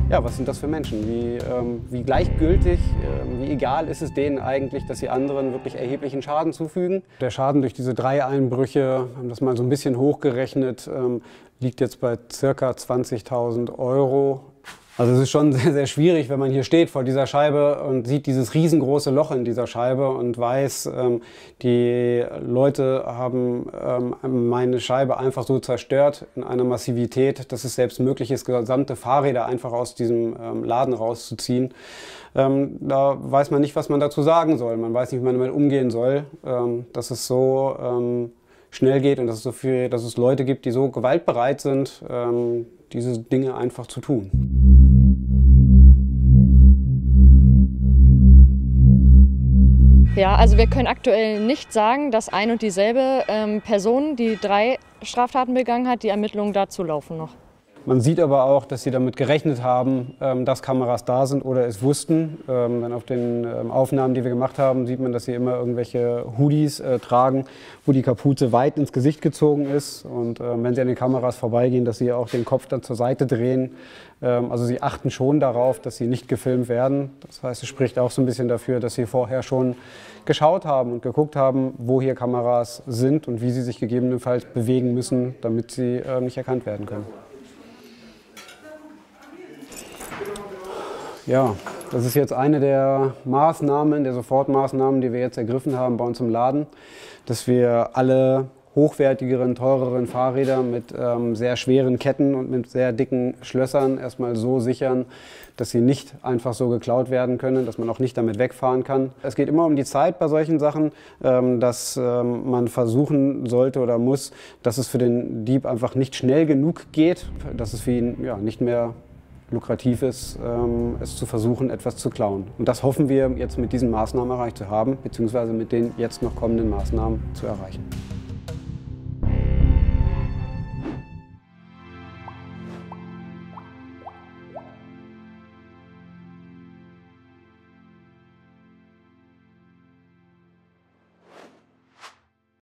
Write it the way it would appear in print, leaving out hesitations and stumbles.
ja, was sind das für Menschen? Wie gleichgültig, wie egal ist es denen eigentlich, dass sie anderen wirklich erheblichen Schaden zufügen? Der Schaden durch diese 3 Einbrüche, haben das mal so ein bisschen hochgerechnet, liegt jetzt bei ca. 20.000 €. Also es ist schon sehr, sehr schwierig, wenn man hier steht vor dieser Scheibe und sieht dieses riesengroße Loch in dieser Scheibe und weiß, die Leute haben meine Scheibe einfach so zerstört in einer Massivität, dass es selbst möglich ist, gesamte Fahrräder einfach aus diesem Laden rauszuziehen. Da weiß man nicht, was man dazu sagen soll. Man weiß nicht, wie man damit umgehen soll, dass es so schnell geht und dass es Leute gibt, die so gewaltbereit sind, diese Dinge einfach zu tun. Ja, also wir können aktuell nicht sagen, dass ein und dieselbe Person die 3 Straftaten begangen hat. Die Ermittlungen dazu laufen noch. Man sieht aber auch, dass sie damit gerechnet haben, dass Kameras da sind oder es wussten. Dann auf den Aufnahmen, die wir gemacht haben, sieht man, dass sie immer irgendwelche Hoodies tragen, wo die Kapuze weit ins Gesicht gezogen ist. Und wenn sie an den Kameras vorbeigehen, dass sie auch den Kopf dann zur Seite drehen. Also sie achten schon darauf, dass sie nicht gefilmt werden. Das heißt, es spricht auch so ein bisschen dafür, dass sie vorher schon geschaut haben und geguckt haben, wo hier Kameras sind und wie sie sich gegebenenfalls bewegen müssen, damit sie nicht erkannt werden können. Ja, das ist jetzt eine der Maßnahmen, der Sofortmaßnahmen, die wir jetzt ergriffen haben bei uns im Laden, dass wir alle hochwertigeren, teureren Fahrräder mit sehr schweren Ketten und mit sehr dicken Schlössern erstmal so sichern, dass sie nicht einfach so geklaut werden können, dass man auch nicht damit wegfahren kann. Es geht immer um die Zeit bei solchen Sachen, dass man versuchen sollte oder muss, dass es für den Dieb einfach nicht schnell genug geht, dass es für ihn nicht mehr lukrativ ist, es zu versuchen, etwas zu klauen. Und das hoffen wir jetzt mit diesen Maßnahmen erreicht zu haben, beziehungsweise mit den jetzt noch kommenden Maßnahmen zu erreichen.